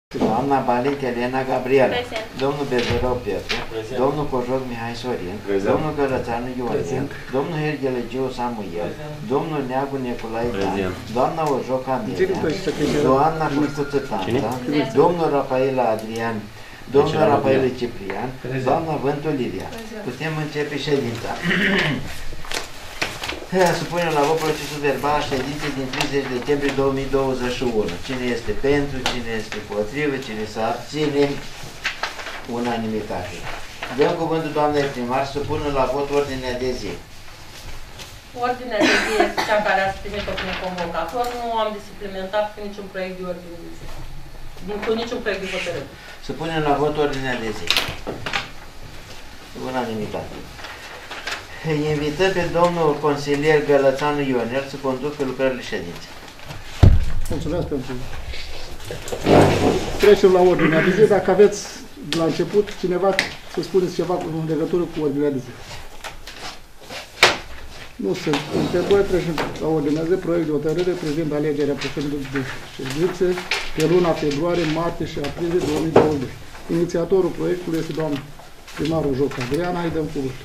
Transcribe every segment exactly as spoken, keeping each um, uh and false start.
Doamna Balint Elena Gabriela, Prezent. domnul Bezerău Pietru, Prezent. domnul Cojoc Mihai Sorin, Prezent. domnul Gărățanu Ioan, domnul Herghele Giu Samuel, domnul Neagu Nicolae Dan, Prezent. doamna Ojoca Amelia, doamna Cușcuță Tanta, domnul Rafaela Adrian, domnul Rafaela Ciprian, doamna Vântu Lidia. Putem începe ședința. Supunem la vot procesul verbal a ședinței din treizeci decembrie două mii douăzeci și unu. Cine este pentru, cine este împotrivă, cine se abține, unanimitate. Dăm cuvântul doamnei primar să pună la vot ordinea de zi. Ordinea de zi este cea care ați primit-o prin convocator. Nu am de suplimentat cu niciun proiect de ordine de zi. Cu niciun proiect de hotărâre. Să punem la vot ordinea de zi. Unanimitate. Invităm pe domnul consilier Gălățanu Ionel să conducă lucrările ședinței. Mulțumesc pentru... Trecem la ordinea de zi. Dacă aveți la început cineva să spuneți ceva în legătură cu ordinea de zi. Nu sunt întrebări, trecem la ordinea de zi. Proiect de hotărâre privind alegerea președintelui de ședințe pe luna februarie, martie și aprilie două mii douăzeci și doi. Inițiatorul proiectului este doamna primarul Joc Adriana. Îi dăm cuvântul.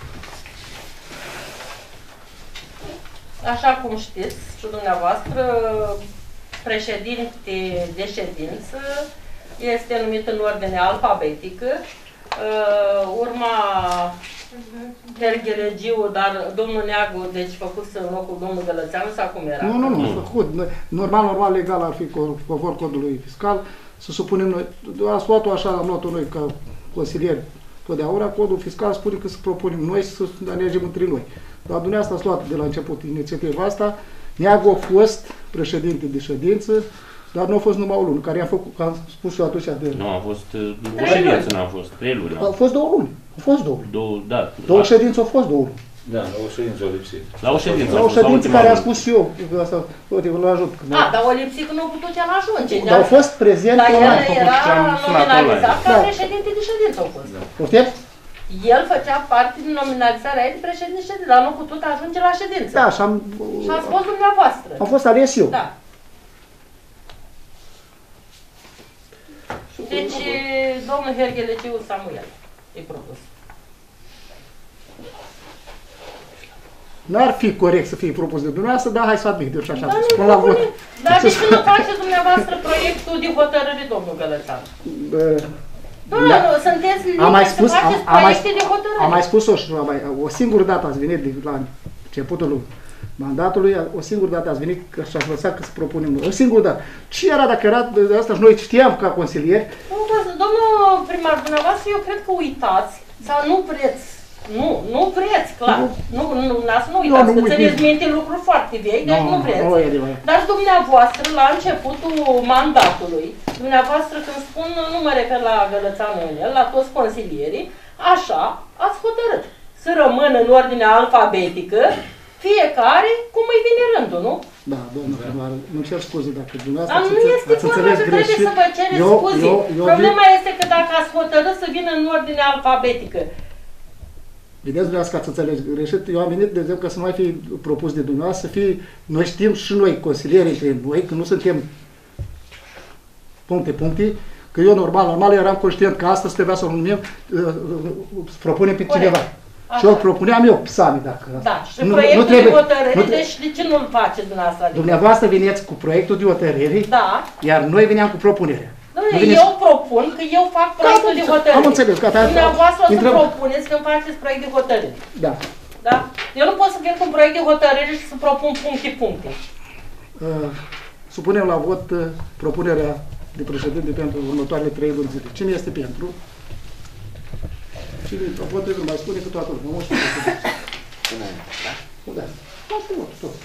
Așa cum știți și dumneavoastră, președinte de ședință este numit în ordine alfabetică. Urma Herghele Giu, dar domnul Neagu, deci făcut în locul domnului Gălățeanu sau cum era? Nu, nu, nu, făcut. Normal, normal, legal ar fi conform codului fiscal să supunem noi. Ați luat-o așa, am luat-o noi ca consilieri totdeauna. Codul fiscal spune că să propunem noi să alegem între noi. Dar dumneavoastră ați luat de la început inițiativa asta. Neagu a fost președinte de ședință, dar nu a fost numai o lună, care i-am făcut, am spus eu atunci de... Nu, a fost o ședință, nu a fost trei luni. Au fost două luni. Au fost două luni. Două, da. Două ședințe au fost două luni. Da, la o ședință o lipsit. La o ședință. La o ședință care am spus eu, că asta, uite, vă ajut. A, dar o lipsit că nu a putut el ajunge. Dar au fost prezent. Dar el era nominalizat ca Da. președinte de ședință au fost. Poftim? El făcea parte din nominalizarea ei de președinte de ședință, dar nu a putut ajunge la ședință. Da, și am... Și ați fost dumneavoastră. Am fost ales eu. Da. Deci, domnul Herghele Giu Samuel e propus. N-ar fi corect să fie propus de dumneavoastră, dar hai să admit, deci așa. Dar, Spun la vot. dar de ce nu faceți dumneavoastră proiectul de hotărâre, domnul Gălățeanu? Nu, nu, nu, sunteți Am mai liberi spus, să faceți am, am mai, proiecte de hotărâre. am mai spus-o și am mai, o singură dată ați venit de, la începutul mandatului, o singură dată ați venit și ați lăsat că să propunem noi. O singură dată. Ce era dacă era de asta și noi știam ca consilieri? Domnul primar, dumneavoastră, eu cred că uitați sau nu vreți. Nu, nu vreți, clar. Nu, nu, nu, nu uitați, nu, că nu, țineți minte lucruri foarte vechi, deci nu vreți. Nu, nu, Dar și dumneavoastră, la începutul mandatului, dumneavoastră când spun, nu mă refer la Gălățanu Ionel, la toți consilierii, așa ați hotărât. Să rămână în ordine alfabetică, fiecare cum îi vine rândul, nu? Da, domnul primar, nu cer scuze dacă dumneavoastră Dar nu este vorba că trebuie să vă cereți scuze. Problema este că dacă ați hotărât să vină în ordine alfabetică, vedeți dumneavoastră ca să înțelegi greșit, eu am venit, de exemplu, ca să nu mai fi propus de dumneavoastră, să fie, noi știm și noi, consilierii între noi, că nu suntem puncte, puncte, că eu normal, normal eram conștient că astăzi trebuia să-l numim, să propunem pe cineva. Așa. Și eu propuneam eu, Sami, dacă... Da, și nu, proiectul nu trebuie, de hotărâre, nu, deci de ce nu-l faceți dumneavoastră? Adică? Dumneavoastră veneți cu proiectul de hotărâre, Da. iar noi veneam cu propunerea. Dom'le, eu propun că eu fac proiectul de hotărâre. Am înțeles, gata. Dumneavoastră o să Intrăm. propuneți când faceți proiect de hotărâre. Da. Da? Eu nu pot să vin cu un proiect de hotărâre și să propun puncte, puncte. Uh, supunem la vot uh, propunerea de președinte pentru următoarele trei luni zile. Cine este pentru? Cine propune, trebuie mai spune că toată lumea. Nu știu. Da. Nu știu, tot.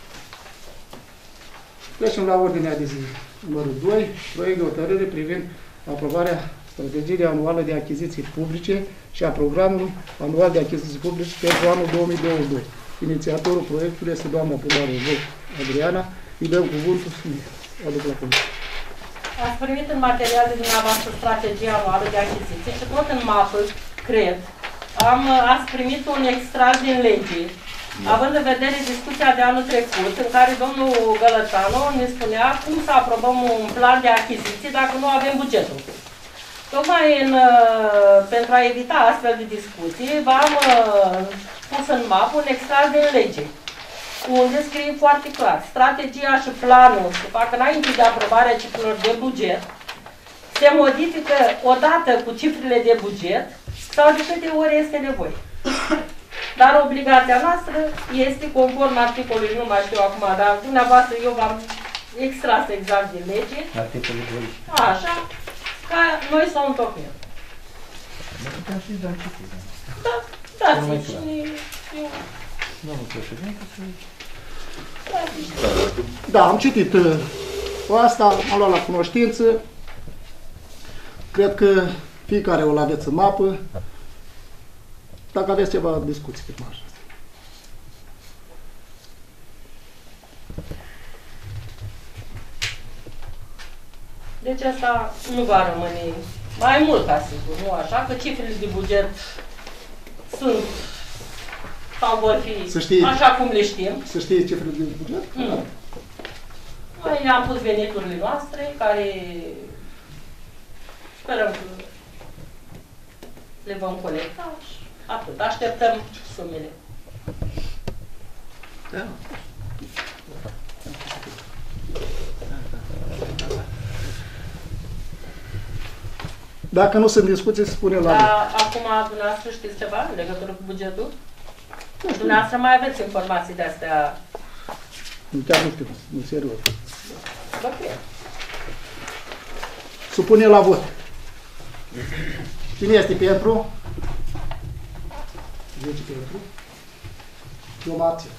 Trecem la ordinea de zi. Numărul doi, proiect de hotărâre privind aprobarea strategiei anuale de achiziții publice și a programului anual de achiziții publice pentru anul două mii douăzeci și doi. Inițiatorul proiectului este doamna primarul Joc Adriana. Îi dăm cuvântul și aduc la comisie. Ați primit în materialele dumneavoastră strategia anuală de achiziții și tot în mapă, cred, am, ați primit un extras din lege având în vedere discuția de anul trecut, în care domnul Gălățanu ne spunea cum să aprobăm un plan de achiziții dacă nu avem bugetul. Tocmai în, pentru a evita astfel de discuții, v-am pus în mapă un extras din lege, unde scrie foarte clar, strategia și planul se fac înainte de aprobarea cifrelor de buget, se modifică odată cu cifrele de buget sau de câte ori este nevoie. Dar obligația noastră este conform articolului, nu mai știu acum, dar dumneavoastră eu v-am extras exact din lege. Articolul doi. Așa, ca noi să o întocmim. Da, dați-mi și eu. Domnul președinte, să... Da, am citit uh, asta, am luat la cunoștință. Cred că fiecare o aveți în mapă. Dacă aveți ceva discuții pe marja. Deci asta nu va rămâne mai mult ca sigur, nu așa? Că cifrele de buget sunt sau vor fi știi, așa cum le știm. Să știi cifrele de buget? Mm. Noi ne-am pus veniturile noastre, care sperăm că le vom colecta și atât. Așteptăm sumele. Da. Dacă nu sunt discuții, se spune la... Dar acum, dumneavoastră, știți ceva în legătură cu bugetul? Dumneavoastră mai aveți informații de astea? Chiar nu știu, nu serios. Bă, cred. Supune la vot. Cine este pentru? zece pentru. Eu mă abțin.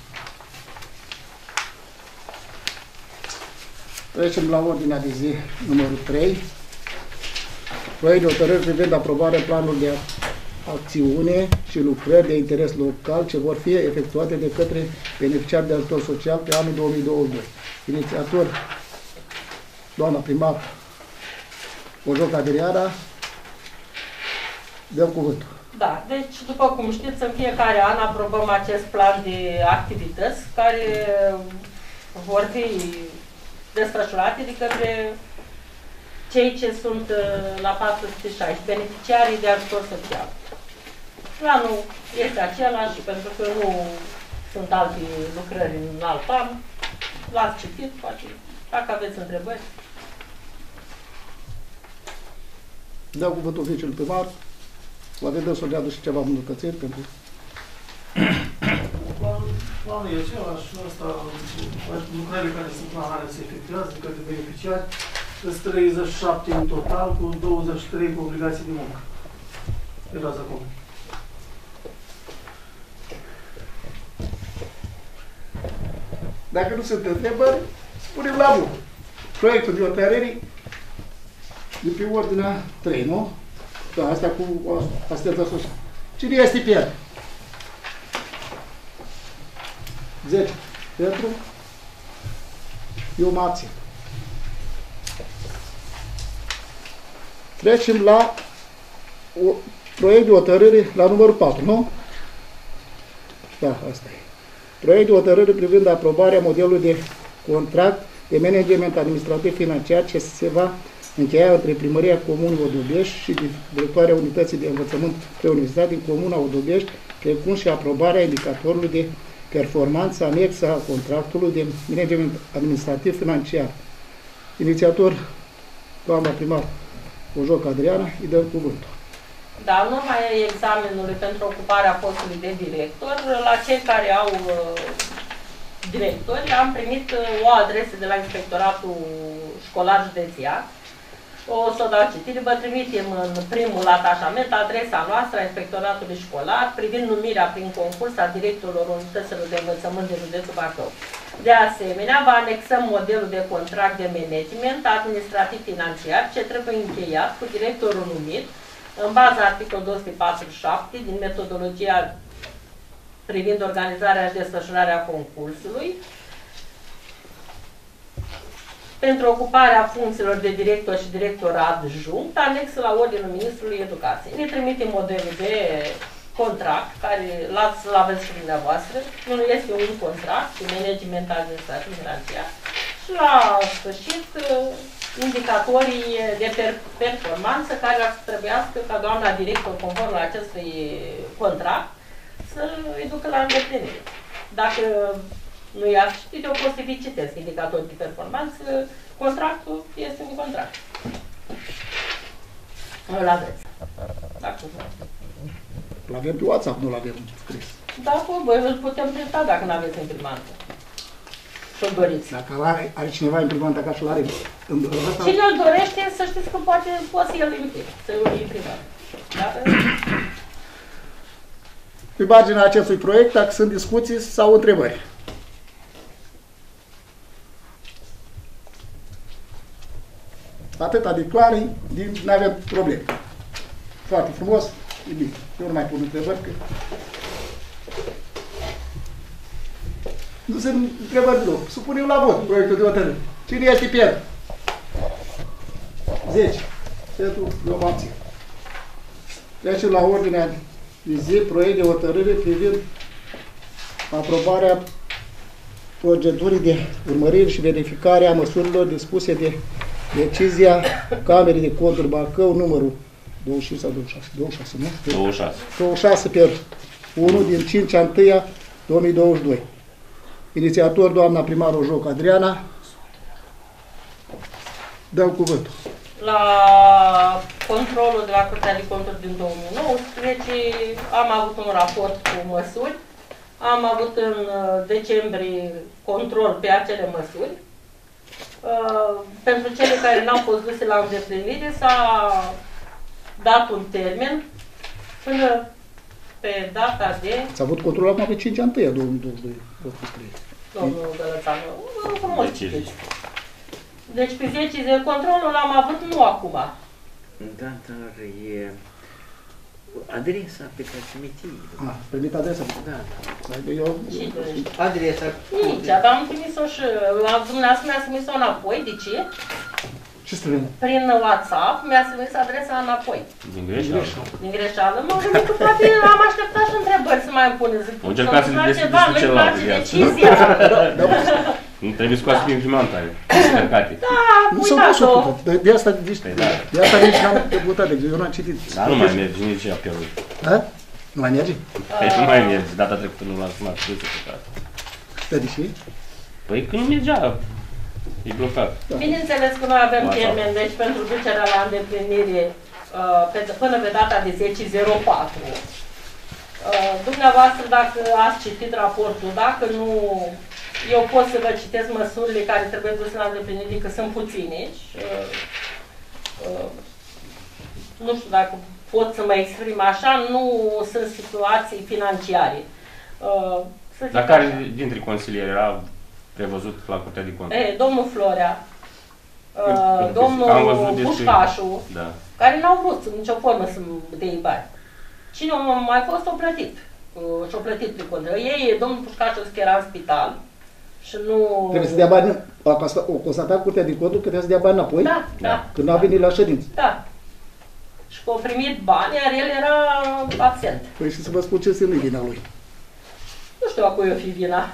Trecem la ordinea de zi numărul trei. Proiect de hotărâri privind aprobarea planului de acțiune și lucrări de interes local ce vor fi efectuate de către beneficiari de ajutor social pe anul două mii douăzeci și doi. Inițiator, doamna primar Ojoc Adriana, dăm cuvântul. Da, deci, după cum știți, în fiecare an aprobăm acest plan de activități care vor fi desfășurate de către cei ce sunt la patru sute șaisprezece, beneficiarii de ajutor social. Planul este același, pentru că nu sunt alte lucrări în alt an. L-ați citit, poate, dacă aveți întrebări. Dau cuvântul oficiului primar. La vedem să le aduc și ceva îmbunătățiri pentru... Planul e același, ăsta, lucrările care sunt planare se efectuează de către beneficiari, sunt treizeci și șapte în total, cu douăzeci și trei cu obligații de muncă. De raza acum. Dacă nu sunt întrebări, spunem la vot. Proiectul de hotărâri de pe ordinea trei, nu? Da, asta cu asistența socială. Cine este pentru? zece. Pentru? Eu mă abțin. Trecem la o, proiect de hotărâre la numărul patru, nu? Da, asta e. Proiect de hotărâre privind aprobarea modelului de contract de management administrativ financiar ce se va încheia între Primăria Comunei Odobești și Directoarea Unității de Învățământ Preuniversitar din Comuna Odobești, precum și aprobarea indicatorului de performanță anexă a contractului de management administrativ financiar. Inițiator, doamna primar Ojoc Adriana, îi dăm cuvântul. Da, în urma examenului pentru ocuparea postului de director, la cei care au uh, directori, am primit uh, o adresă de la Inspectoratul Școlar Județean. O să o dau citire, vă trimitem în primul atașament adresa noastră a Inspectoratului Școlar privind numirea prin concurs a directorilor unităților de învățământ de județul Bacău. De asemenea, vă anexăm modelul de contract de management administrativ-financiar ce trebuie încheiat cu directorul numit în baza articolului două sute patruzeci și șapte din metodologia privind organizarea și desfășurarea concursului pentru ocuparea funcțiilor de director și director adjunct, anexă la ordinul Ministrului Educației. Ne trimitem modelul de contract, care l-ați, l-aveți și dumneavoastră, nu este un contract cu management administrativ financiar și la sfârșit indicatorii de per performanță care ar trebuiască ca doamna director, conform la acestui contract, să îi ducă la îndeplinire. Dacă nu i-ați citit, eu pot să vi citesc indicatorii de performanță, contractul este un contract. Îl aveți. Dacă Îl avem pe WhatsApp, nu-l avem scris. Da, voi îl putem printa dacă nu aveți imprimantă. Și-l doriți. Dacă are, are cineva imprimanta ca și-l are în ăsta... Cine îl dorește, să știți că poate, poate să el imprime, să îl imprime. Dar... Pe marginea acestui proiect, dacă sunt discuții sau întrebări. Atâta de clare, nu avem probleme. Foarte frumos, e bine. Eu nu mai pun întrebări, că... Nu se întrebări deloc. Supunem la vot proiectul de hotărâre. Cine este pentru? zece. Pentru, eu mă abțin. Trecem la ordinea de zi, proiect de hotărâre privind aprobarea procedurii de urmărire și verificare a măsurilor dispuse de decizia Camerei de Conturi Bacău, numărul douăzeci și cinci sau douăzeci și șase? douăzeci și șase, nu? douăzeci și șase. douăzeci și șase pe unu din cinci a întâia două mii douăzeci și doi. Inițiator, doamna primarul Joc Adriana. Dăm cuvântul. La controlul de la Curtea de Conturi din două mii nouăsprezece am avut un raport cu măsuri. Am avut în decembrie control pe acele măsuri. Uh, pentru cele care n-au fost duse la îndeplinire s-a dat un termen până pe data de... S-a avut control acum pe cinci a întâia două mii douăzeci și doi. Domnul Gălățanu, frumos citiți. Deci pe zece zile controlul l-am avut nu acum. Da, dar e adresa pe care trimitii. Ah, permit adresa? Da, da. Eu... Adresa... Nici, dar am trimis-o și... Dumneavoastră mi-a trimis-o înapoi, de ce? Ce străină? Prin WhatsApp mi-a trimis adresa înapoi. Din greșeală. Din greșeală. M-am gândit că poate am așteptat și întrebări să mai îmi pune. Zic, am încercat să-i ceva, nu-i place decizia. Nu trebuie scoasă pe imprimanta aia. Descărcate. Da, nu s-au pus-o uitați-o. putat. De asta, de asta nici n-am debutat, de eu n-am citit. Dar nu mai merge nici apelul. Da? Nu mai merge? Păi nu mai merge. Data trecută nu l-am sunat. Da, de ce? Păi că nu mergea. E blocat. Bineînțeles că noi avem termen, deci pentru ducerea la îndeplinire uh, pe, până pe data de zece zero patru. Uh, dumneavoastră, dacă ați citit raportul, dacă nu, eu pot să vă citesc măsurile care trebuie duse la îndeplinire, că sunt puține. Și, uh, uh, nu știu dacă pot să mă exprim așa, nu sunt situații financiare. Uh, Dar care dintre consilieri era prevăzut la Curtea de Conturi? E, domnul Florea, uh, domnul Pușcașu, da. care n-au vrut în nicio formă să dea bani. Cine a mai fost, o plătit. Uh, și-o plătit pe cont. Ei, domnul Pușcașu, că era în spital și nu... Trebuie să dea bani, o constatat Curtea de Conturi că trebuie să dea bani înapoi? Da, da. Când a venit la ședință? Da. Și că a primit bani, iar el era absent. Păi și să vă spun ce înseamnă vina lui. Nu știu a cui o fi vina.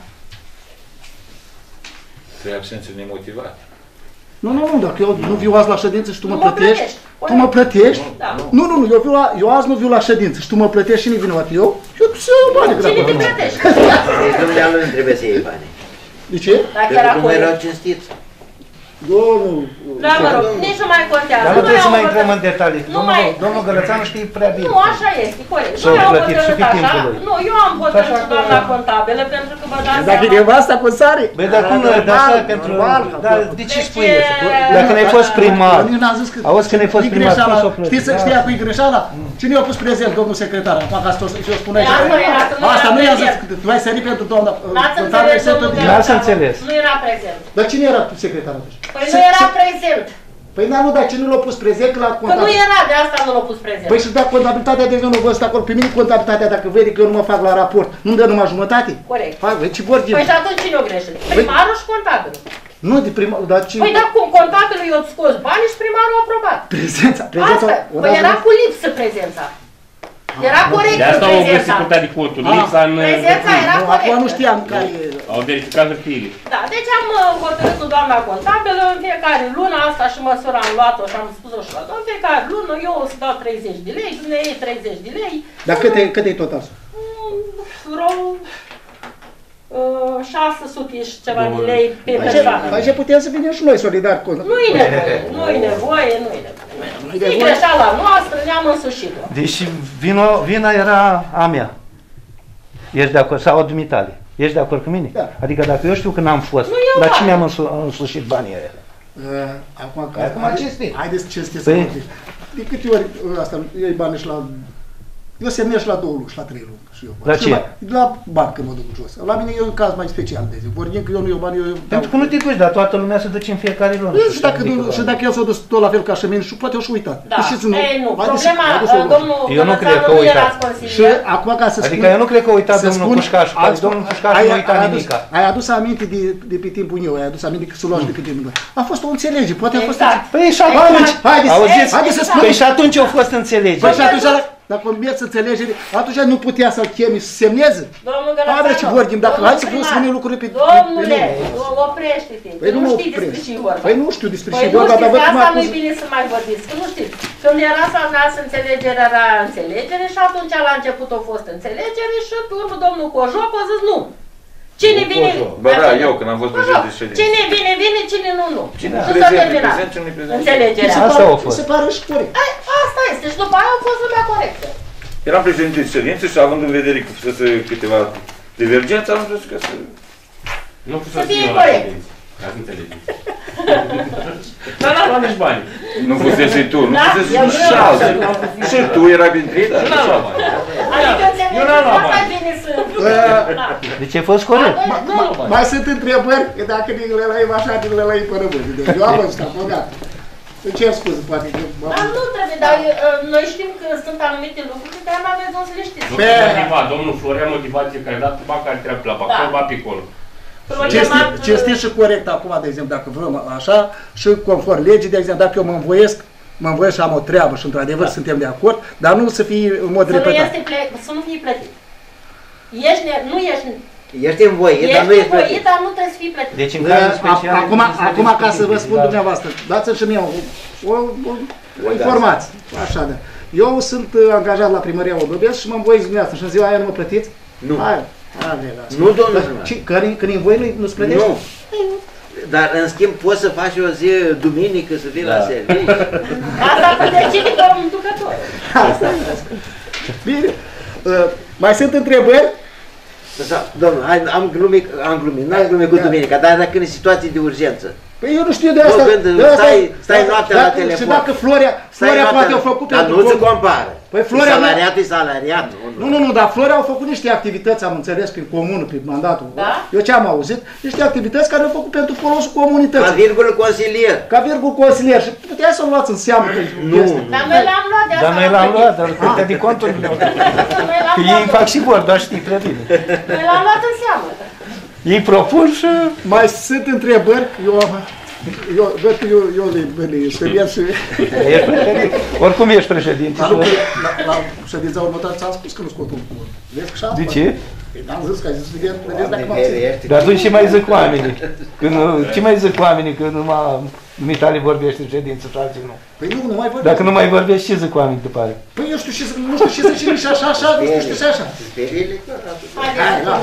Trei absențe nemotivate. Nu, nu, nu, dacă eu nu viu azi la ședință și tu mă nu plătești, plătești. tu mă plătești? Da. Nu, nu, nu, eu, viu la, eu azi nu viu la ședință și tu mă plătești și nu-i vinovat eu, eu să iau bani. Cine te plătește? Deci dumnealui nu trebuie să iei bani. De ce? Dacă Pentru era că nu erau cinstiți. Domnul... Da, mă rog, nici nu mai contează. Dar nu trebuie să Noi mai am intrăm în hotărât- detalii. Nu Domnul, mai- domnul Gălățanu știe prea bine. Nu, așa este, corect. S-au Noi am plătit și hotărât pe așa. timpul lui. Nu, eu am hotărât Așa cu că- doamna contabilă pentru că vă dați Dacă seama. e nevasta cu sare. Băi, dar cum, Normal, dar așa, pentru... normal. Dar de ce Deci, spui așa? e- Dacă n-ai fost primar, Eu n-am zis că... auzi când ai fost e primar, greșeala. cum s-o plătit? Știi să Da. știa cu e greșeala? Cine i-a pus prezent, domnul secretar? Acum ca să și eu spuneai. Ia, nu era, că nu Asta era nu i-a zis, prezent. că tu ai sărit pentru doamna N-ați contabilă, înțeles, exceptă domnul din- N-ați Gălățanu. înțeles. Nu era prezent. Dar cine era secretar atunci? Păi nu era prezent. Păi n-am nu, dar cine l-a pus prezent la Că nu contabilitate? era, de asta nu l-a pus prezent. Păi și dacă contabilitatea de vinul vă stă acolo, pe mine contabilitatea, dacă vede că eu nu mă fac la raport, nu-mi dă numai jumătate? Corect. Hai, băi, ce vorbim? Păi și atunci cine o greșit? Primarul și contabilul. Nu, de primar, dar ce... Păi dar cum contabilul i-a scos banii și primarul a aprobat. Prezența, prezența... Asta, o păi dată era nu- cu lipsă prezența. Era corect De asta au găsit prezența. curtea de conturi, lipsa în... Prezența era Nu, corectă. acum nu știam care e. Au verificat hârtiile. Da, deci am uh, hotărât cu doamna contabilă în fiecare lună, asta și măsura am luat-o și am spus-o și la doamna, în fiecare lună eu o să dau treizeci de lei, dumneavoastră treizeci de lei. Dar câte, câte e total? Vreo uh, șase sute și ceva de lei pe persoană. Aici putem să venim și noi solidari cu... Nu-i nevoie, nu-i nevoie, nu-i nevoie. E greșeala noastră, ne-am însușit-o. Deci vino, vina era a mea. Ești de acord? Sau a dumitale. Ești de acord cu mine? Da. Adică dacă eu știu că n-am fost, eu la bani. cine am însu însușit banii ăia? Uh, Acum, Acum cinstiți. haideți cinstiți să Păi- vorbim. De câte ori uh, asta, iei bani și la... Eu semnez și la două luni și la trei luni. Și eu, La și ce? La, la bani când mă duc jos. La mine e un caz mai special, de exemplu. Vorbim că eu nu iau bani, eu... Pentru că nu te duci, dar toată lumea se duce în fiecare lună. Nu, și dacă, nu, și dacă el s-a dus tot la fel ca și mine, și poate o și uitat. Da, Deci, nu, ei nu, haideți- problema, haideți să o luăm. domnul Eu nu cred că Gălățanu a nu uitat. erați Și consilier. acum ca să Adică spun... eu nu cred că a uitat să domnul spun- Pușcaș, ai- domnul Pușcaș ai- nu a uitat ai adus- nimica. Ai adus aminte de, de pe timpul meu, ai adus aminte că să luați de pe timpul meu. A fost o înțelegere, poate a fost... Exact. Păi și Haideți, atunci, haideți, auziți? haideți să Exact. spunem. Păi și atunci au fost înțelegeri. Păi și atunci, dacă mergeți înțelegere, atunci nu putea să-l chemi să semneze? Domnul Hai ce Gălățanu, vorbim, dacă domnul hai să vă primar, spunem lucrurile pe... Domnule, pe- pe- oprește-te, Păi că nu nu mă știi despre opresc. ce e vorba. Păi nu știu despre Păi ce e nu vorba, dar știți, văd de cum asta acuz... nu-i bine să mai vorbiți, că nu știți. Când era semnată înțelegerea, era înțelegere și atunci la început a fost înțelegere și pe urmă domnul Cojoc a zis nu. Cine vine... Bă, da, eu când am fost Cojoc. președinte de ședință. Cine vine, vine, cine nu, nu. Cine Și s-a prezent, e terminat. prezent, cine nu e prezent. Înțelegerea. Se Asta pare- a fost. Se pare și corect. Ai, asta este și după aia a fost lumea corectă. Eram președinte de ședință și având în vedere că fusese câteva divergențe, am zis că să... Nu Să să fie fie corect. Ca să înțelegeți. Dar n-am luat nici bani. Nu fusese tu, nu Da, fusese eu și vreau alții. Și tu erai printre ei, dar Nu n-am luat bani. Adică Eu n-am luat înțelegeți, mai bani. bine să... Da. Deci ai fost corect. Nu, Mai sunt întrebări, că dacă din lălăim așa, din lălăim până mâine. Deci eu am văzut, am gata. Îmi cer scuze, poate că... dar nu trebuie, dar uh, noi știm că sunt anumite lucruri pe care nu aveți de să le știți. Nu Pe- s-a motivat, domnul Florea motivație care a dat ba care trebuie la bacău, Da. ba pe acolo. Problemat, Cinstit și corect acum, de exemplu, dacă vrem așa, și conform legii, de exemplu, dacă eu mă învoiesc, mă învoiesc și am o treabă și într-adevăr Da. suntem de acord, dar nu să fie în mod să nu, repetat. este ple- să nu fie plătit. Ești, ne, nu ești, Ești în voie, dar nu ești ești voit, plătit. dar nu trebuie să fii plătit. Deci în Da, cazul special... acum, acum ca să vă spun Da. dumneavoastră, dați-mi și mie o, o, o, o informație. Așa, da. Eu sunt uh, angajat la primăria Obăbesc și mă învoiesc dumneavoastră și în ziua aia nu mă plătiți? Nu. Hai, hai, lasă. Nu, domnule primar. Ce, când, când e în voie nu-ți plătești? Nu. Dar în schimb poți să faci o zi duminică să vii la serviciu. Asta cu decide conducător. Asta e. Bine. Uh, mai sunt întrebări? Sau, domnul, hai, am glumit, am glumit, n-am glumit cu Da. duminica, dar dacă în situații de urgență. Păi eu nu știu de asta. Nu, când de asta stai- stai dacă- noaptea la dacă- telefon. Și dacă Florea, Stai Florea noaptea- poate au făcut Dar pentru nu se com- compară. Păi Florea nu- Salariatul e salariat. Nu, nu, nu, dar Florea au făcut niște activități, am înțeles, prin comună, prin mandatul. Da? Eu ce am auzit? Niște activități care au făcut pentru folosul La comunității. virgulă consilier. Ca virgul consilier. Și puteai să-l luați în seamă. că Nu. este. Dar noi l-am luat de asta. Dar noi l-am luat, dar curtea de conturi nu. Noi l-am Că luat, ei fac și vor, dar știi prea bine. noi l-am luat în seamă. Ei propun și... Mai sunt întrebări? Eu, eu văd că eu, eu le, le speriem și... Ești președinte. Oricum ești președinte. Dar nu, că la, la ședința următoare ți-am spus că nu scot un cuvânt. Vezi că și De asta? ce? Păi n-am zis că ai zis, vedem, vedeți dacă m-am Doamne, ținut. ferește. Dar atunci ce mai zic oamenii? Când, ce mai zic oamenii când numai dumitale vorbește în ședință și alții nu? Păi nu, nu mai vorbim. Dacă nu mai vorbești, ce zic oamenii după aia? Păi eu știu ce să, nu știu ce să cine și așa, așa, nu știu și așa. Speriile, tot atât. Hai, la.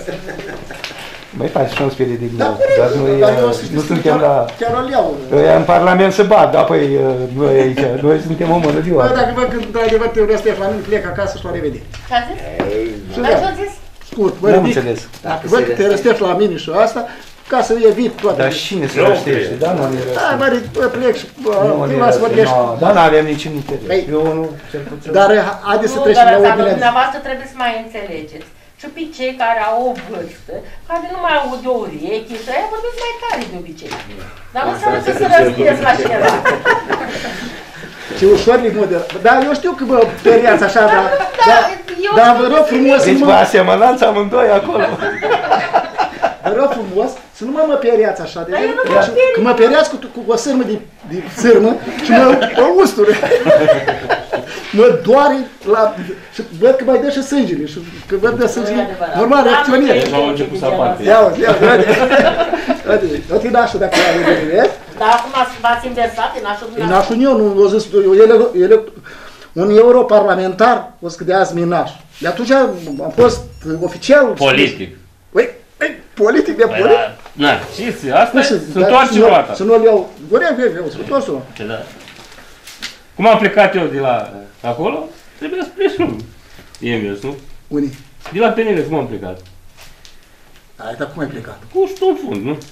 Mai faci și un sperie de Da, glumă. corect, Dar noi dar eu uh, să știți nu că suntem chiar- la... Chiar îl iau. Ăia în Parlament se bat, dar păi uh, noi aici, noi suntem o mână de Bă, oameni. dacă văd că într-adevăr Teoria Stefanin plec acasă și la revedere. Ce-a zis? Și Dar da, ce-a zis? scurt, vă N-am ridic. înțeles. Dacă văd că te răstești la mine și asta, ca să evit toate. Dar cine se răstește? Da, nu ne Da, răstește. mă ridic, bă, plec și bă, Nu te ne las răstește. vorbești. No, dar n-avem niciun interes. Păi, Eu nu, cel puțin. Dar ha- haideți să Nu, trecem la Gălățanu, ordinea de zi. dumneavoastră trebuie să mai înțelegeți. Și pe cei care au o vârstă, care nu mai aud o ureche și aia vorbesc mai tare de obicei. Dar nu înseamnă că să răspiesc la cineva. Ce ușor le model. Da, eu știu că vă periați așa, dar... Da, Dar, eu dar știu vă că rog se frumos să Deci nu vă mă... asemănați amândoi acolo. Vă rog frumos să nu mă mă periați așa. De Dar eu nu exemplu, mă și- perii. Că mă periați cu, cu o sârmă de, de sârmă și mă o ustură. mă doare la... Și văd că mai dă și sângele. Și că văd de sângele, normal reacționez. Deja au început să aparte. Ia uite, ia uite. Uite, nașul dacă ai vede. Dar acum v-ați inversat, e nașul dumneavoastră? E nașul eu, nu, o zis, el, el, un europarlamentar, o să că de azi mi-e naș. De atunci am fost oficial. Politic. Păi, politic de politic? Na, știți, asta se întoarce roata. Să nu-l iau, goream, eu, să întoarce roata. Da. Cum am plecat eu de la acolo, trebuie să pleci nu. E invers, nu? Unii? De la Penele, cum am plecat? Ai, dar cum ai plecat? Cu ștul în fund, nu?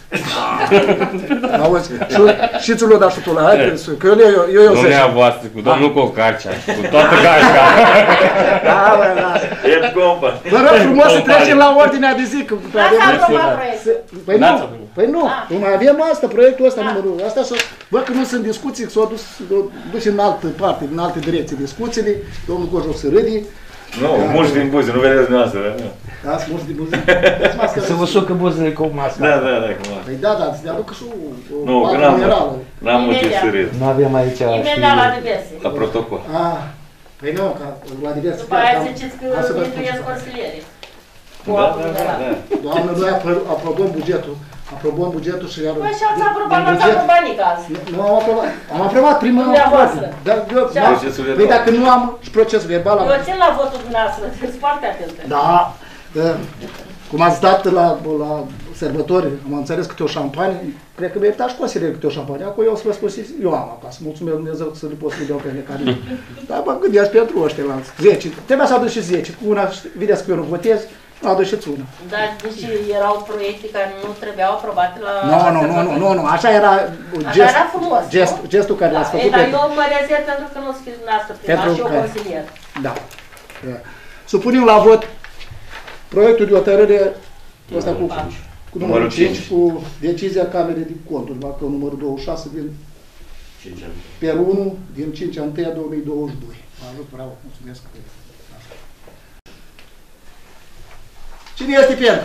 Auzi, și ți-l-o dat și tu la hai, că eu eu eu Domnea voastră, cu domnul Cocarcea, cu toată gașca. Da, bă, da. E compa. Vă rog frumos să trecem la ordinea de zi. Ați aprobat proiectul. Păi nu, păi nu, mai avem asta, proiectul ăsta, numărul ăsta, văd că nu sunt discuții, că s-au dus, dus în altă parte, în alte direcții discuțiile, domnul Cojo o să râde. Nu, mulți din buze, nu vedeți dumneavoastră, da? Da, sunt mulți din buze. Să vă sucă buzele cu masca. Da, da, da, cum Păi da, da, să ne aducă și o bală minerală. N-am motiv să râd. Nu avem aici... Imediat la diverse. La protocol. Ah, păi nu, ca la diverse. După aia ziceți că intuiesc consilierii. Da, da, da, da. Doamne, noi aprobăm bugetul. Aprobăm bugetul și iar... Păi și ați aprobat, ați aprobat nici azi. Nu am aprobat. Am aprobat prima Dumneavoastră. Păi dacă nu am și procesul verbal... Eu țin la votul dumneavoastră, sunteți foarte atentă. Da. Cum ați dat la, la sărbători, am înțeles câte o șampanie, cred că merita și consilier câte o șampanie. Acum eu o să vă spun, eu am acasă, mulțumesc Dumnezeu să le pot să le dau pe fiecare. Dar mă gândeați pentru ăștia la zece. Trebuia să aduci și zece. Cu una, vedeți că eu nu votez, nu aduceți una. Dar deci erau proiecte care nu trebuiau aprobate la... Nu, nu, nu, nu, nu, nu, așa era gest, așa era frumos, gest, nu? Gestul care da, l-ați făcut. E, dar eu mă rezerv pentru că nu scriu dumneavoastră primar și eu consilier. Da. Supunem la vot proiectul de hotărâre ăsta cu, cu numărul cinci, cu decizia Camerei de Conturi, cu numărul douăzeci și șase din per unu din cinci a unu a două mii douăzeci și doi. Bravo, mulțumesc. Cine este pentru?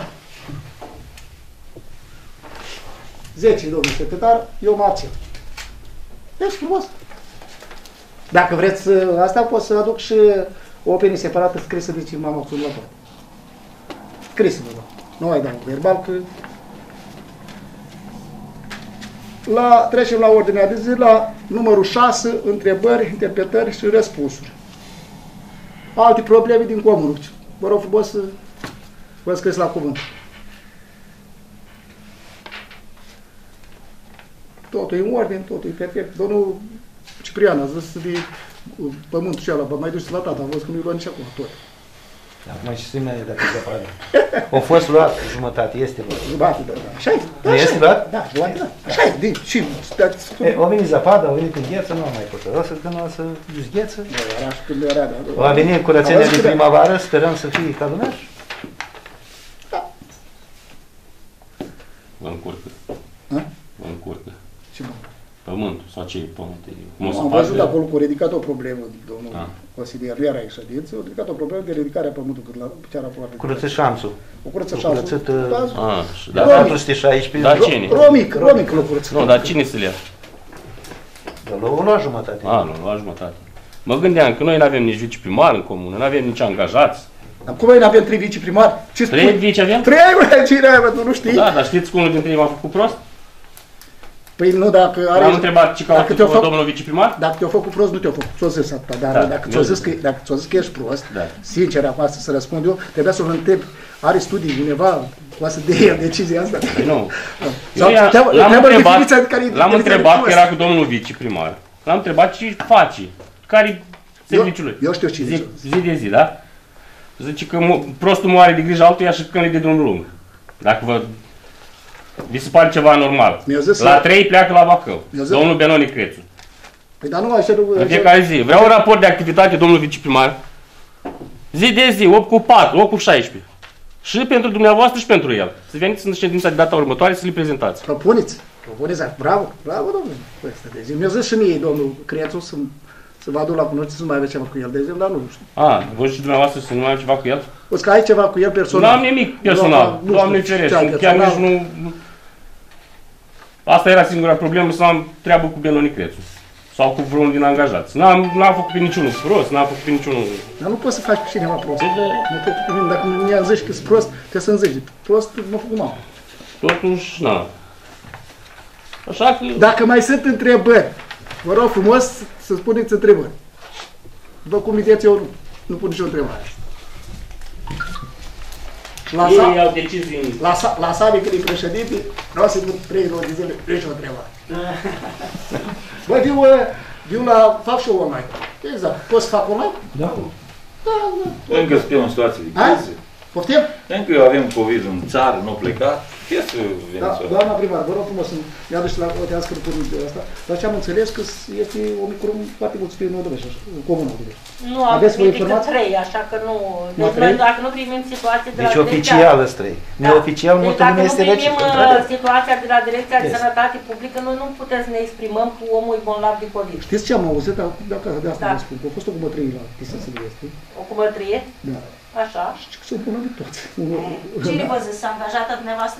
zece, domnul secretar, eu mă abțin. Deci frumos. Dacă vreți asta, pot să aduc și o opinie separată scrisă de ce m-am abținut la toate. Scrisă, vă dau. Nu mai dau verbal, că... La, trecem la ordinea de zi, la numărul șase, întrebări, interpretări și răspunsuri. Alte probleme din comun. Vă rog frumos să vă scrieți la cuvânt. Totul e în ordine, totul e perfect. Domnul Ciprian a zis de pământul și ăla, vă mai duceți la tata, am văzut că nu-i luat nici acum, tot. Acum și să-i mai dacă se poate. A fost luat jumătate, este luat. Jumătate, da, da. Așa e. Nu este luat? Da, jumătate, da. Așa e, din, și... A venit zăpadă, a venit în gheță, nu am mai putut. O să când o să zgheță. Da, era și când era, da. A venit curățenia de primăvară, sperăm să fie ca lumea. Da. Vă încurcă. Vă încurcă. Ce bun? Pământul sau ce pământ e? Am văzut acolo că a ridicat o problemă, domnul consilier, nu era aici ședință, a ridicat o problemă de ridicarea pământului cât la chiar aproape. Curăță șanțul. O curăță șanțul. Da, patru sute șaisprezece. Dar cine? Romic, Romic l-a curățat. Nu, dar cine să le ia? L-a luat jumătate. A, l-a luat jumătate. Mă gândeam că noi nu avem nici viceprimar în comună, nu avem nici angajați. Dar cum noi nu avem trei viceprimari? Trei vice avem? Trei, mă, cine ai, tu nu știi? Da, dar știți că unul dintre ei m-a făcut prost? Păi nu, dacă are... Am întrebat ce caută făcut... domnul viceprimar? Dacă te-a făcut prost, nu te-a făcut. Ți-o zis atâta, dar da, dacă ți-o zis, zis că ești prost, da. Sincer, acum să răspund eu, trebuia să-l întreb, are studii undeva, poate să dea decizia asta? Păi nu. L-am întrebat, l-am întrebat că era cu domnul viceprimar. L-am întrebat ce face, care-i serviciul lui. Eu știu ce zi, zi de zi, da? Zice că prostul moare de grijă altuia și când e de drum lung. Dacă vă... Vi se pare ceva normal. La trei pleacă la Bacău. Domnul Benoni Crețu. Păi dar nu așa... În fiecare zi. Vreau un raport de activitate, domnul viceprimar. Zi de zi, opt cu patru, opt cu șaisprezece. Și pentru dumneavoastră și pentru el. Să veniți în ședința de data următoare să le prezentați. Propuneți. Propuneți. Bravo. Bravo, domnule. Mi-a zis și mie, domnul Crețu, să, să vă aduc la cunoștință să nu mai aveți ceva cu el. De exemplu, dar nu știu. A, voi și dumneavoastră să nu mai aveți ceva cu el? O să că ai ceva cu el personal. Nu am nimic personal. Nu, Doamne ferește. Chiar nici nu... Asta era singura problemă, să am treabă cu Benoni Crețu. Sau cu vreunul din angajați. N-am făcut pe niciunul prost, n-am făcut pe niciunul... Dar nu poți să faci pe cineva prost. Dacă mi-a zici că sunt prost, trebuie să-mi zici. Prost, mă făcut mamă. Totuși, na. Așa că... Dacă mai sunt întrebări, vă rog frumos să spuneți întrebări. După cum vedeți, eu nu, nu pun nicio întrebare. La Ei iau decizii... La, la sale când e președinte, vreau să-i pun trei luni de zile, nicio întrebare. Bă, viu, viu la... fac și eu online. Exact. Poți să fac online? Da. Da, da. Încă suntem în situație de criză. Poftim? Încă avem COVID în țară, nu plecat. Ce să veniți? Da, doamna primar, vă rog frumos, mi-a dus la o tească de asta, dar ce am înțeles că este o micrum foarte mult spre Nordăvești, așa, în comună. Nu am primit decât trei, așa că nu, deci noi dacă nu primim situație de la deci oficial ăsta trei, neoficial multă lume este răcită. Deci dacă nu primim situația de la Direcția de Sănătate Publică, noi nu putem să ne exprimăm cu omul bolnav de COVID. Știți ce am auzit? Dacă de asta vă spun, că a fost o cumătrie la Pisanțele Este. O cumătrie? Da. Așa. Și că s-o pună de toți. Cine vă zice, s-a angajată dumneavoastră?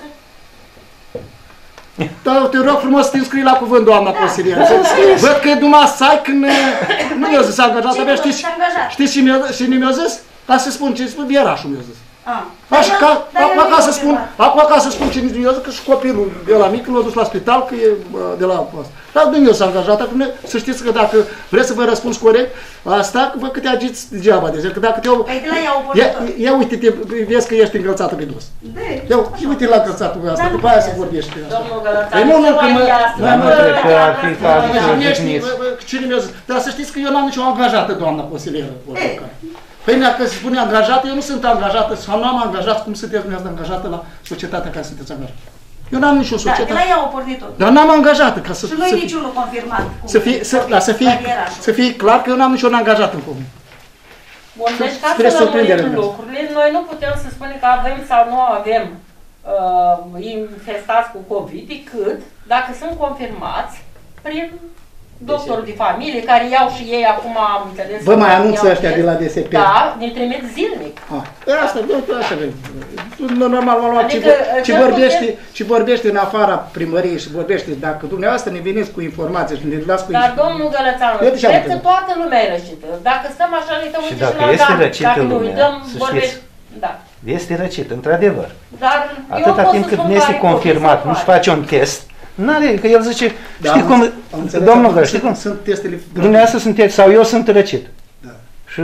Da, te rog frumos să te înscrii la cuvânt, doamna consilieră. Văd că e numai sai când nu mi-a zis angajat, abia știți, știți cine mi-a zis? Ca să spun ce spun, Vierașul mi-a zis. Așa, acum ca să spun, acum ca să spun cine mi-a zis, că și copilul de la mic l-a dus la spital, că e de la asta. Dar nu mi-a zis angajat, să știți că dacă vreți să vă răspuns corect, asta, vă că te agiți degeaba, de că dacă te... Păi de la ea o ia, ia uite-te, vezi că ești încălțată pe dos. Ia uite la încălțatul ăsta, după aia să vorbești. Domnul Gălățan, nu mă cred că ar fi cazul. Cine mi-a zis? Dar să știți că eu n-am nicio angajată, doamna consilieră. Păi dacă se spune angajată, eu nu sunt angajată sau nu am angajat cum sunteți dumneavoastră angajată la societatea care sunteți angajată. Eu n-am nicio societate. Da, de la ea au pornit tot. Dar n-am angajată ca să... Și noi niciunul confirmat. Să fie, să, da, să, fie, să fie clar că eu n-am niciun angajat în comun. Bun, deci ca să lămurim lucrurile, noi nu putem să spunem că avem sau nu avem uh, infestați cu COVID, decât dacă sunt confirmați prin doctorul de familie, care iau și ei acum, am înțeles... Vă mai anunță ăștia de la D S P? Da, ne trimit zilnic. Ah, asta, așa vrem. Normal, normal, adică, ce, vorbește, putem... ce vorbește în afara primăriei și vorbește, dacă dumneavoastră ne veniți cu informații și ne dați cu... Dar domnul Gălățanu, cred că toată lumea e răcită. Dacă stăm așa, ne uităm și, și dacă este răcită lumea, uităm, vorbește... Da. Este răcită, într-adevăr. Dar atâta timp cât nu este confirmat, nu-și face un test, n-are, că el zice, da, știi cum, domnul Găl, știi cum, sunt testele... Dumneavoastră sunteți, sau eu sunt răcit. Da. Și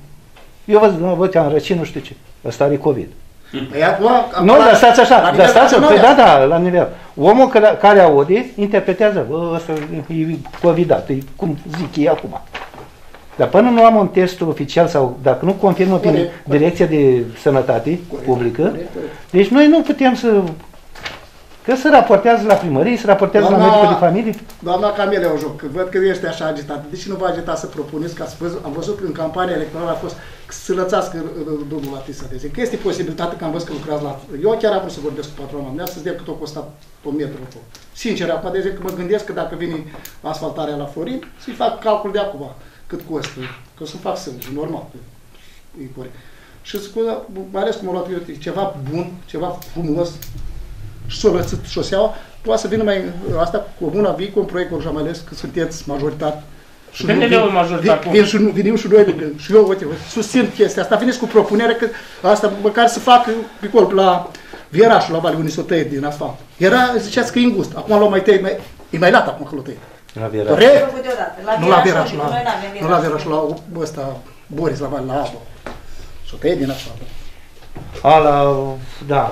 eu vă zic, vă te-am răcit, nu știu ce, ăsta are COVID. Păi acum... Nu, dar stați așa, dar stați, păi da, da, la nivel. Omul care aude, interpretează, bă, ăsta e COVID-at, cum zic ei acum. Dar până nu am un test oficial sau dacă nu confirmă prin Direcția de Sănătate Publică, deci noi nu putem să... Că se raportează la primărie, se raportează doamna, la medicul de familie. Doamna Camelia Ojoc, că văd că ești așa agitat. De ce nu vă agitați să propuneți, că ați văzut, am văzut în campania electorală a fost să lățați domnul la Tisa. Deci că este posibilitate că am văzut că lucrați la... Eu chiar am vrut să vorbesc cu patrona mea, să-ți dea cât o costat o metru acolo. Sincer, acum, de că mă gândesc că dacă vine asfaltarea la Florin, să-i fac calcul de acum, cât costă. Că să fac sânge, normal. E corect. Și mai ales cum am luat eu, ceva bun, ceva frumos, și s-o lăsat șoseaua, poate să vină mai asta comuna, vii cu un proiect, și mai ales că sunteți majoritate. Și când de majoritate? Vin și vinim și noi, și eu, uite, susțin chestia asta, veniți cu propunerea că asta măcar să facă acolo la Vierașul, la Vale, unde s-o tăie din asfalt. Era, ziceați că e îngust, acum l-o mai tăie, mai, e mai lat acum că l-o tăie. La Vierașul. Nu la Vierașul, nu la Vierașul, la ăsta, Boris, la Vale, la apă. S-o tăie din asfalt. A, la, da.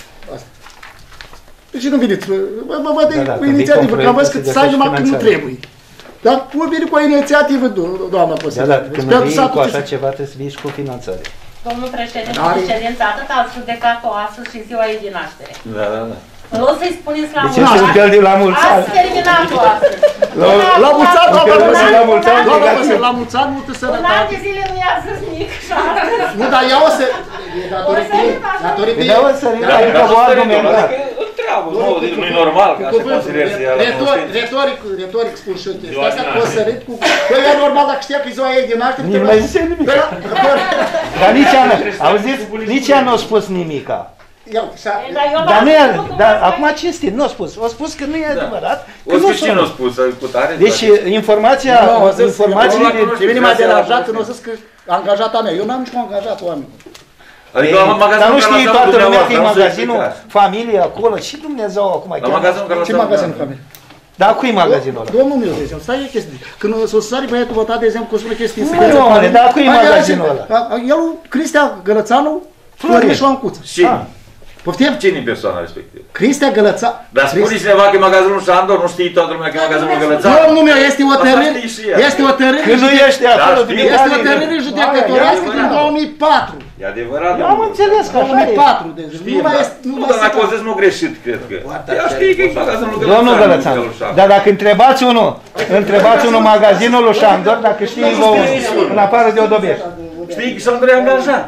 Deci nu veniți, vă văd cu inițiativă, că am văzut că stai numai când nu trebuie. Dar nu vine cu o inițiativă, doamna Posel. Da, da, când vii cu așa ceva, trebuie să vii și cu finanțare. Domnul președinte, de ședință, atât ați judecat-o astăzi și ziua ei din naștere. Da, da, da. Nu o să-i spuneți la mulți ani. Deci sunt fel de la mulți ani. Ați terminat-o astăzi. La mulți ani, doamna Posel, la mulți ani. Doamna Posel, la mulți ani, multă sănătate. Un an de zile nu i-a zis nici și astăzi. Nu, dar ea o să... Datorită ei, datorită ei. Ea o să ridică o argumentat. Nu e normal ca să consideri să ia la cunoștință. Retoric, retoric spun și eu chestia asta, că o să rid cu... Păi e normal dacă știa că e ziua ei din naștere... Nici mai zice nimic. Dar nici ea, auziți, nici ea nu a spus nimica. Dar nu e, dar acum cinstit, nu a spus. A spus că nu e adevărat. O spus cine a spus? Deci informația, informațiile... Pe mine m-a deranjat când a zis că angajata mea. Eu n-am nici angajat oameni. Adică la magazinul dar nu știi toată lumea că e magazinul, magazinul, familie acolo, și Dumnezeu acum. La magazinul care ce magazinul familie? Dar cui e magazinul ăla? Domnul meu, de exemplu, stai e chestii. Când o să sari băiatul votat, de exemplu, că spune chestii... Nu, omule, dar cui e magazinul ăla? El, Cristea Gălățanu, Florin și Ancuță. Cine? Poftim? Cine e persoana respectivă? Cristea Gălățanu. Dar spune cineva că e magazinul Șandor, nu știi toată lumea că e magazinul Gălățanu? Domnul meu, este o tărâre... Este o tărâre... Că nu ești acolo... Este o tărâre judecătorească din două mii patru. E adevărat. Eu am înțeles că așa e. două mii patru, deci nu mai este... Nu, dar dacă o zis nu greșit, cred că. Ea știe că e magazinul Gălățanu. Domnul Gălățanu, dar dacă întrebați unul, întrebați unul magazinul lui Șandor, dacă știe vouă, în afară de Odobești. Știi că Șandor e angajat.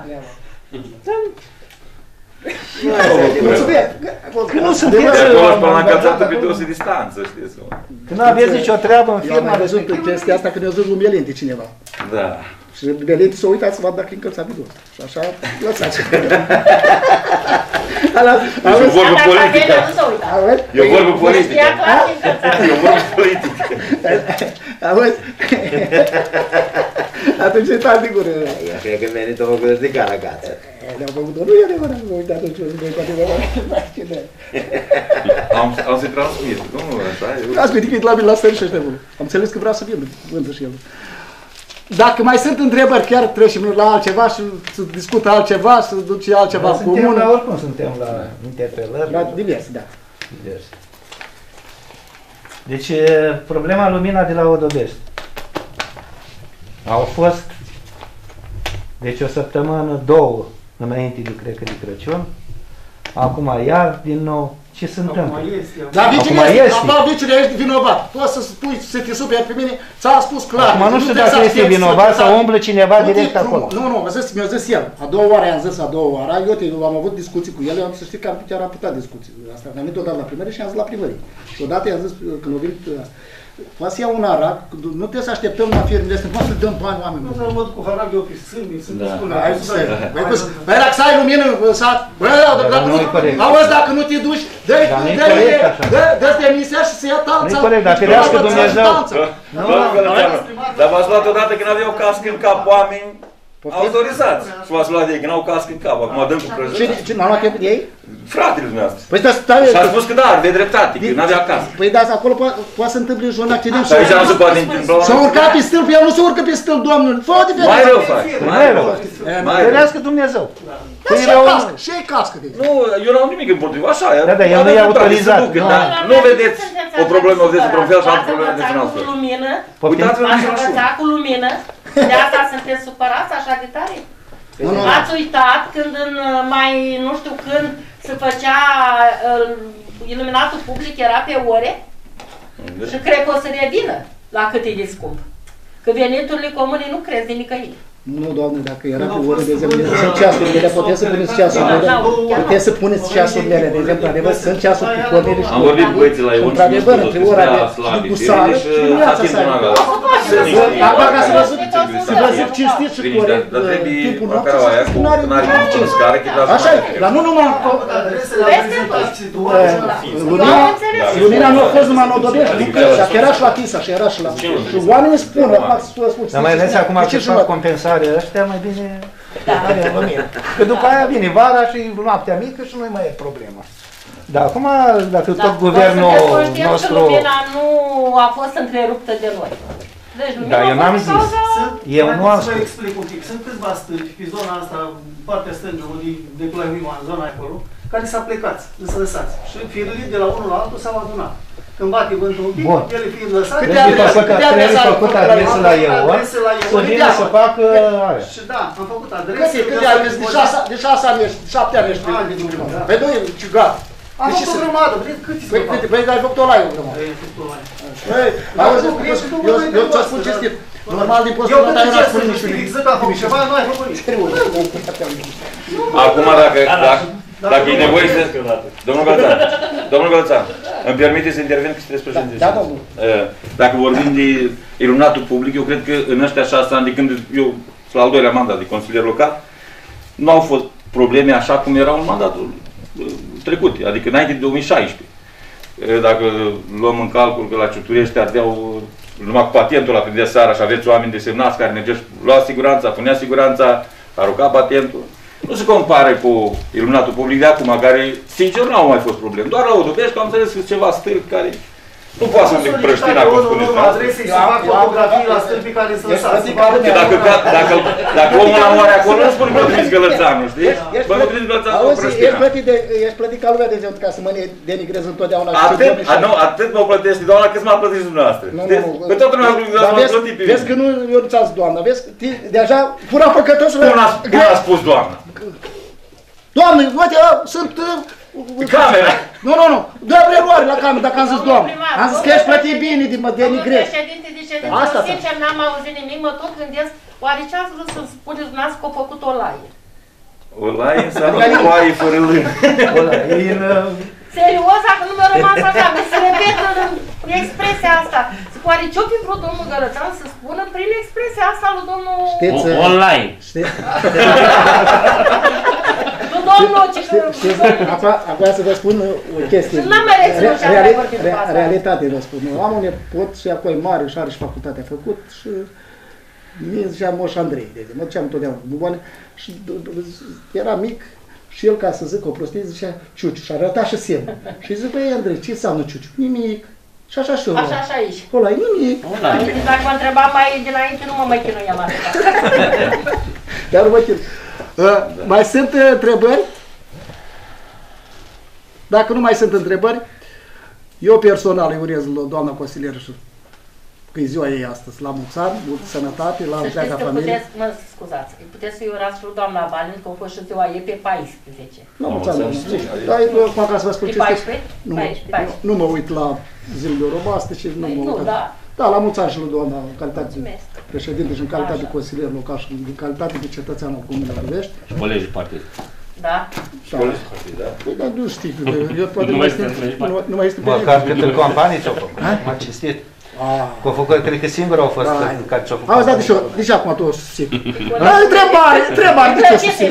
Că nu sunteți... Acolo și până la încălțată pe douăzeci distanță, știți? Că nu aveți nicio treabă în firma. Eu am văzut chestia asta când eu zic lui Melinte cineva. Da. Și Melinte s-a uitat să vadă dacă e încălțat pe două. Și așa, lăsați. E o vorbă politică. E o vorbă politică. E o vorbă politică. Auzi? Atunci e tare de gură. Cred că Melinte a făcut de gara, gata. Le-au făcut-o, nu e adevărat, nu mă uit atunci, nu e adevărat. Am să-i transmit, nu? Ați venit că e la mine la stări și ăștia bună. Am înțeles că vreau să vin, vândă și el. Dacă mai sunt întrebări, chiar trecem la altceva și să discută altceva, să duce altceva în comun. Suntem la oricum, suntem la interpelări. La divers, da. Divers. Deci, problema Lumina de la Odobești. Au fost, deci o săptămână, două, înainte de, cred că de Crăciun. Acum iar, din nou, ce se întâmplă? Dar vicile ești vinovat. Tu o să spui, să te superi pe mine, ți-a spus clar. Acum nu știu dacă este vinovat sau umblă cineva direct acolo. Nu, nu, mi-a zis el. A doua oară i-am zis, a doua oară. Eu am avut discuții cu el, eu am să știi că am chiar raputat discuții. Asta am venit odată la primărie și am zis la primărie. Și odată i-am zis, când a venit, poate să iau un arac, nu trebuie să așteptăm la firmele astea, poate să dăm bani oamenilor. Nu să văd cu harac de ochi, sâmbi, sunt spune. Băi, dacă să ai lumină în sat, băi, auzi, dacă nu te duci, dă-ți demisia și să ia tanța. Nu-i corect, dar ferească Dumnezeu. Dar v-ați luat odată când aveau casc în cap oameni autorizați. Și v-ați luat de ei, că n-au casc în cap, acum dăm cu prăjit. Ce, m-am luat eu de ei? Fratele dumneavoastră. Păi da, stai... Și a spus că da, are dreptate, că n-avea casc. Păi da, acolo poate să întâmple un accident. Și aici nu se poate întâmpla. S-a urcat pe stâlp, el nu se urcă pe stâlp, domnul. Fă-o de ferească. Mai rău faci. Mai rău. Ferească Dumnezeu. Da, și-i cască, și-i cască de aici. Nu, eu n-am nimic împotriva, așa. Da, da, el nu e autorizat. Nu vedeți o problemă, o vedeți într-un fel și altă problemă de altfel. Uitați-vă la învățat cu lumină, de asta sunteți supărați așa de tare? Ați uitat când în mai nu știu când se făcea uh, iluminatul public, era pe ore? Și cred că o să revină la cât e de scump. Că veniturile comune nu cresc de nicăieri. Nu, Doamne, dacă era pe ore, de exemplu, sunt ceasurile, puteți să puneți ceasurile, puteți să puneți ceasurile, de exemplu, adevăr, sunt ceasuri cu pornire și am vorbit băieții la ei, într-adevăr, între ora de gusară și dimineața seara. Acum, ca să vă zic, să vă zic cinstit și corect, timpul noapte, nu are nicio scară. Așa e, dar nu numai... Lumina nu a fost numai în Odobești, că era și la Tisa și era și la... Și oamenii spun, dar mai ales acum că fac compensare ăștia, mai bine are lumină. Că după aia vine vara și noaptea mică și nu mai e problema. Dar acum, dacă tot guvernul nostru... Lumina nu a fost întreruptă de noi. Deci da, eu n-am zis. Eu nu am spus. Să vă explic un pic. Sunt câțiva stâlpi pe zona asta, partea stângă, de Clăvima, în zona acolo, care s-a plecat, însă lăsați. Și firele de la unul la altul s-au adunat. Când bate vântul un pic, ele fiind lăsate... Trebuie făcut adresă la eu, să vină să facă... Și da, am făcut adresă... Câte ani ești? De șase ani ești, șapte ani ești pe drumul. Pe doi, ce gata. Am făcut o grămadă, câți să fac? Păi, ai făcut o laie o grămadă. Ai făcut o laie. Eu ți-o spun cinstit. Normal, din postul ăsta eu n-aș spune niciun nimic. Exact, am făcut ceva, nu ai făcut nici. Acum, dacă e nevoie să... Domnul Gălățan, domnul Gălățan, îmi permite să intervin că sunteți președinte? Da, domnul. Dacă vorbim de iluminatul public, eu cred că în ăștia șase ani, de când eu sunt al doilea mandat de consilier local, nu au fost probleme așa cum erau în mandatul trecute, adică înainte de două mii șaisprezece. Dacă luăm în calcul că la Ciuturești ardeau numai cu patentul la prindea seara și aveți oameni desemnați care mergeau, lua siguranța, punea siguranța, arunca patentul. Nu se compare cu iluminatul public de acum, care, sincer, nu au mai fost probleme. Doar la Odobești, am înțeles că ceva stâlpi care nu poate să zic prăștina, cum spuneți. Trebuie să-i se fac fotografii la stâlpii care să lăsați. Dacă omul ăla moare acolo, nu spune că mă trimis Gălățanul, știi? Bă, mă trimis Gălățanul cu prăștina. Ești plătit ca lumea de exemplu, ca să mă denigrez întotdeauna. Atât mă plătești, doamna, cât m-a plătit dumneavoastră. Că totul nu m-a plătit pe mine. Vezi că nu eu nu-ți doamna, vezi? Deja, fura păcătosul... Cum a spus doamna? Doamne, uite, sunt... Camera! Nu, nu, nu, doar preluare la cameră, dacă am zis doamne. Am zis că ești plătit bine de mă denigrez. Președinte de ședință, sincer n-am auzit nimic, mă tot gândesc, oare ce ați vrut să spuneți dumneavoastră că a făcut o laie? O laie înseamnă oaie fără lân. O laie... Serios, dacă nu mi-a rămas așa, mi se repetă în expresia asta. Oare ce-o fi vrut domnul Gălățan să spună prin expresia asta lui domnul... Știți, online. Știți? Nu domnul, ci că... Acum să vă spun o chestie. N-am mai reținut ce am mai vorbit după asta. Realitate vă spun. Eu am un nepot și acolo mare și are și facultatea făcut și... Mie zicea Moș Andrei, de exemplu, mă duceam întotdeauna cu buboane și era mic și el, ca să zic o prostie, zicea Ciuciu și arăta și semn. Și zic, băi Andrei, ce înseamnă Ciuciu? Nimic. Și așa și eu. Așa și aici. Ăla e nimic. Dacă mă întrebam mai dinainte, nu mă mai chinuiam atâta. Dar nu mă chin. Mai sunt întrebări? Dacă nu mai sunt întrebări, eu într-personal îi urez la doamna consilieră și că e ziua ei astăzi, la mulți ani, multă sănătate, la întreaga familie. Puteți, mă scuzați, puteți să-i urați și lui doamna Valent, că a fost și ziua ei pe paisprezece. La mulți ani, dar acum ca să vă spun ce este, nu mă uit la zilele robaste și nu mă uit. Da, la mulți ani și lui doamna, în calitate de președinte și în calitate de consilier local și în calitate de cetățean al Comunei Arvești. Și colegi de partid. Da. Și colegi de partid, da. Păi, dar nu știu, eu poate nu mai este nu mai este pe măcar câte campanii ți-au făcut, m-a cinstit. Că au făcut, cred că singur au fost care ți-au făcut. Auzi, da, deci, deci acum tu o susțin. Întrebare, întrebare, de ce o susțin?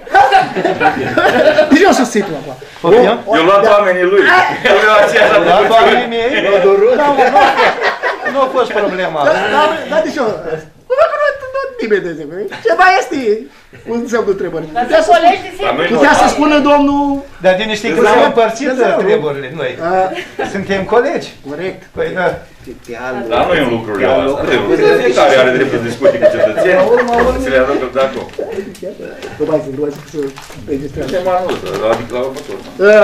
Deci eu susțin tu acum. Eu luat oamenii lui. El luat aceeași la oamenii mei? Nu a fost problema. Da, deci eu... Nimeni de exemplu. Ce mai este un semn de întrebări? Putea să spună domnul... Dar din știi că s-au împărțit întrebările noi. Suntem colegi. Corect. Păi da. Dar nu e un lucru real. Fiecare are dreptul să discute cu cetățenii. Să le arătă de acolo. Nu mai zic, nu mai zic să registrează. Adică la următor.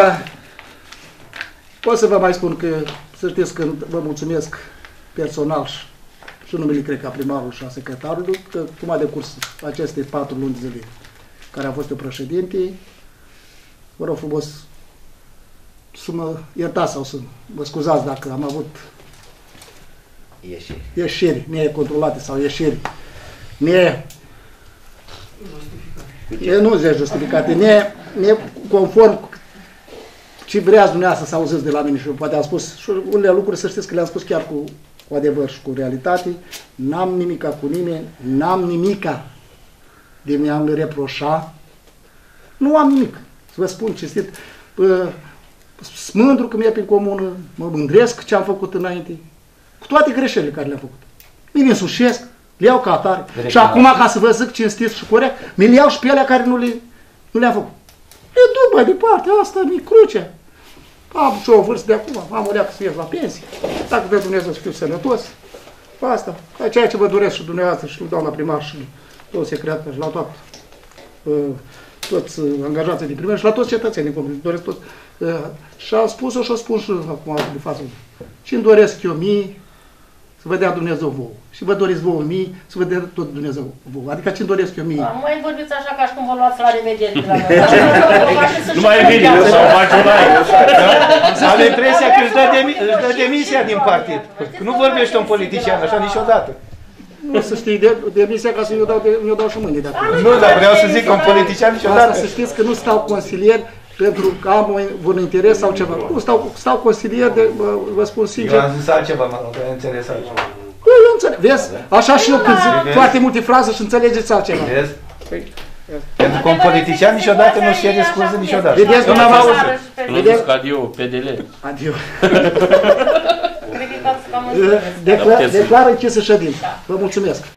Pot să vă mai spun că să știți că vă mulțumesc personal și numele, cred, ca primarul și a secretarului, că cum a decurs aceste patru luni de zile care a fost eu președinte, vă rog frumos să mă iertați sau să mă scuzați dacă am avut ieșiri, ieșiri necontrolate sau ieșiri ne... nu zic justificate, ne, ne conform ce vreați dumneavoastră să auziți de la mine și poate am spus și unele lucruri, să știți că le-am spus chiar cu cu adevăr și cu realitate, n-am nimica cu nimeni, n-am nimica de mi-am reproșa, nu am nimic, să vă spun cinstit, sunt mândru că mi-e prin comună, mă mândresc ce am făcut înainte, cu toate greșelile care le-am făcut. Mi le însușesc, le iau ca atare și acum, ca să vă zic cinstit și corect, mi le iau și pe alea care nu, le, nu le-am făcut. Le duc mai departe, asta mi-e crucea. Am și o vârstă de acum, am o leacă să ies la pensie. Dacă de Dumnezeu să fiu sănătos, asta, ceea ce vă doresc și dumneavoastră și doamna primar și toți secretar și la toată, uh, toți angajații din primar și la toți cetățenii, doresc toți. Uh, și am spus-o și o spun și acum de față. Și îmi doresc eu mie să vă dea Dumnezeu vouă. Și vă doriți vouă mie să vă dea tot Dumnezeu vouă. Adică ce-mi doresc eu mie. Nu mai vorbiți așa ca și cum vă luați la revedere de la noi. Nu mai e bine, sau faci o laie. Am impresia că își dă, demi își dă demisia din partid. Nu vorbește un politician așa niciodată. Nu să știi, de, demisia ca să eu dau, de, eu dau și mâine de acolo. Nu, dar vreau să zic că un politician niciodată. Asta să știți că nu stau consilier pentru că am un interes sau ceva. Nu, stau, stau consilier, de, vă, vă spun sincer. Eu am zis altceva, mă rog, că ai înțeles altceva. Eu, eu înțeleg, vezi? Așa și eu când zic foarte multe fraze și înțelegeți altceva. Vezi? Pentru că un politician niciodată nu se cere scuze niciodată. Vedeți, Nu n-am auzit. Nu zic adio, P D L. Adio. Declară, declară închisă ședința. Vă mulțumesc.